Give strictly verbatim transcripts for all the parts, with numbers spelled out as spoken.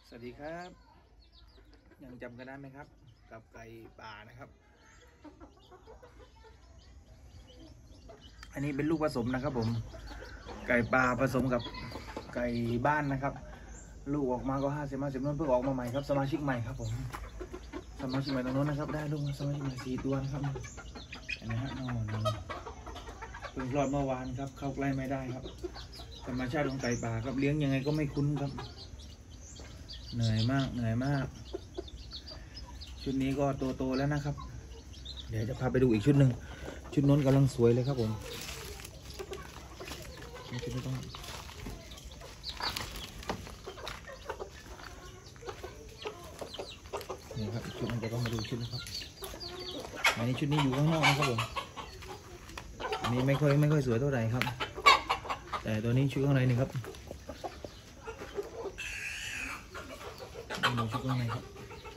สวัสดีครับยังจำกันได้ไหมครับกับไก่ป่านะครับอันนี้เป็นลูกผสมนะครับผมไก่ป่าผสมกับไก่บ้านนะครับลูกออกมาก็ห้าสิบห้าสิบนั่นเพิ่งออกมาใหม่ครับสมาชิกใหม่ครับผมสมาชิกใหม่ตรงนู้นนะครับได้ลูกสมาชิกใหม่สี่ตัวนะครับเห็นไหมฮะนอนเพิ่งคลอดเมื่อวานครับเข้าใกล้ไม่ได้ครับธรรมชาติของไก่ป่าครับเลี้ยงยังไงก็ไม่คุ้นครับเหนื่อยมากเหนื่อยมากชุดนี้ก็โตๆแล้วนะครับเดี๋ยวจะพาไปดูอีกชุดหนึ่งชุดน้นกำลังสวยเลยครับผมชุดนี้ต้องนี่ครับชุดนี้จะต้องมาดูชุดนะครับอันนี้ชุดนี้อยู่ข้างนอกนะครับผมอันนี้ไม่ค่อยไม่ค่อยสวยเท่าไหร่ครับแต่ตัวนี้ชุดข้างในนี่ครับดูชุดข้างในครับ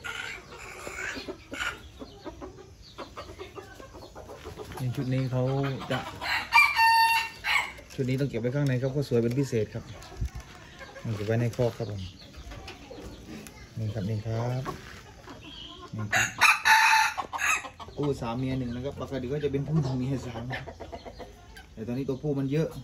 ในชุดนี้เขาจะชุดนี้ต้องเก็บไว้ข้างในครับก็สวยเป็นพิเศษครับเก็บไว้ในคอกครับผมนี่ครับนี่ครับนี่ครับผู้สามเมียหนึ่งนะครับปกติก็จะเป็นผู้หนึ่งเมียสามแต่ตอนนี้ตัวผู้มันเยอะ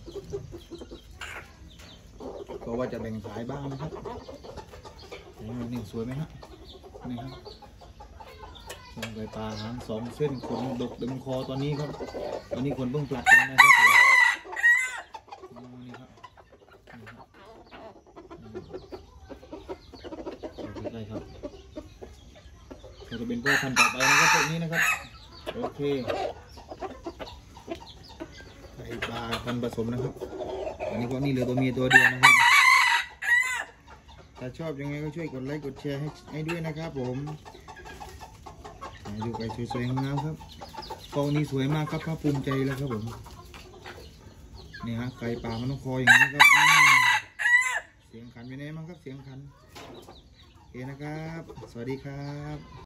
ก็ว่าจะแบ่งขายบ้างนะครับนี่สวยไหมฮะนี่ครับไก่ป่าหางสองเส้นขนดกเต็มคอตอนนี้ครับตอนนี้ขนเพิ่งปลัดกันนะครับนี่ครับใช่ครับเราจะเป็นพ่อพันธุ์ต่อไปนะครับพวกนี้นะครับโอเคไก่ป่าพันธุ์ผสมนะครับอันนี้ก็นี่เหลือตัวเมียตัวเดียวนะครับถ้าชอบยังไงก็ช่วยกดไลค์กดแชร์ให้ให้ด้วยนะครับผมดูไก่สวยๆงามครับกองนี้สวยมากครับภาคภูมิใจแล้วครับผมนี่ฮะไก่ป่ามันต้องคอยอย่างนี้ครับเสียงขันเป็นไงบ้างครับเสียงขันโอเคนะครับสวัสดีครับ